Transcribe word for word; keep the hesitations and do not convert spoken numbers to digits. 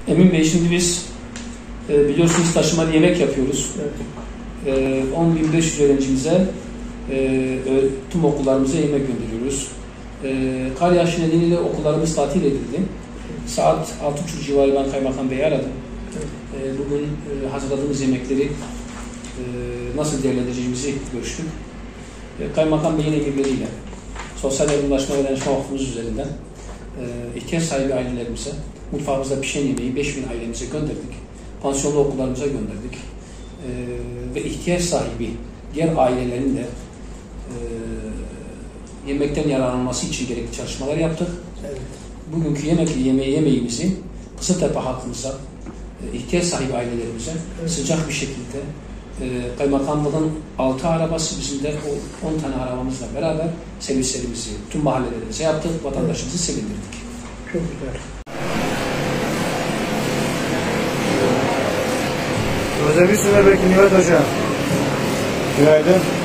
Emin Bey, şimdi biz e, biliyorsunuz taşımalı yemek yapıyoruz. Evet. E, on bin beş yüz öğrencimize e, tüm okullarımıza yemek gönderiyoruz. E, kar yağışı nedeniyle okullarımız tatil edildi. Saat altı buçuk civarı ben Kaymakam Bey'i aradım. E, bugün e, hazırladığımız yemekleri e, nasıl değerlendireceğimizi görüştük. E, Kaymakam Bey'in emirleriyle Sosyal Yardımlaşma ve Dayanışma Vakfımız üzerinden e, ihtiyaç sahibi ailelerimize mutfağımızda pişen yemeği beş bin ailemize gönderdik. Pansiyonlu okullarımıza gönderdik. E, ve ihtiyaç sahibi diğer ailelerin de e, yemekten yararlanması için gerekli çalışmalar yaptık. Evet. Bugünkü yemek yemeği yemeğimizi Kızıltepe halkımıza, e, ihtiyaç sahibi ailelerimize evet. sıcak bir şekilde e, Kaymakamlığın altı arabası, bizim de o on tane arabamızla beraber servislerimizi tüm mahallelerimize yaptık, vatandaşımızı evet. sevindirdik. Çok güzel. Özel bir süre belki Nihat Hocam. Günaydın.